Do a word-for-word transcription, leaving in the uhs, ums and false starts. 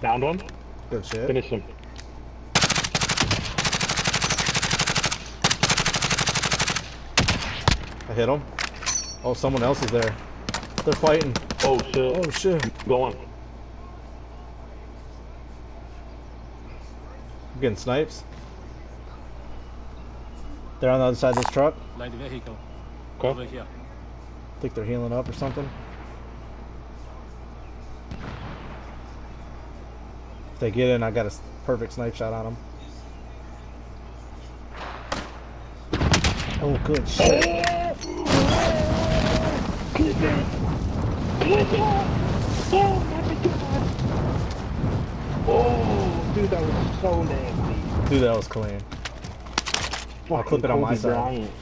Downed one. Good shit. Finish him. I hit him. Oh, someone else is there. They're fighting. Oh shit. Oh shit. Go on. I'm getting snipes. They're on the other side of this truck. Light vehicle. Okay. Over here. I think they're healing up or something. If they get in, I got a perfect snipe shot on them. Oh, good shit. Clip it! Clip it! Oh my god! Oh, dude, that was so nasty. Dude, that was clean. I'll clip it on my side. Bryant.